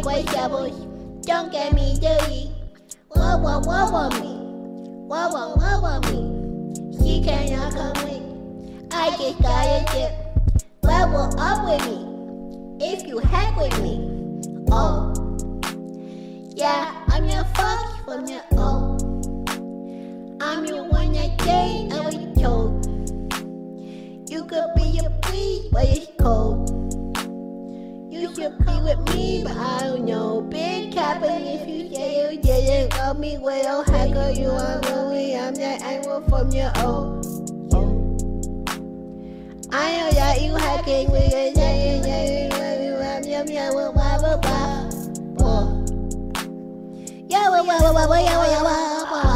quay troubles. Don't get me dirty. Whoa, whoa, whoa, whoa, me. Whoa, whoa, whoa, whoa, me. She cannot come with. I just got a tip. Level up with me. If you hang with me. Oh. Yeah, I'm your fuck from your O. I'm your one that day I was told. You could be a breeze, but it's cold. You should be with me, but I don't know. Big Kappa, if you say you didn't love me, well, hacker, you are really, I'm that angle from your O. I know that you hacking with a yeah,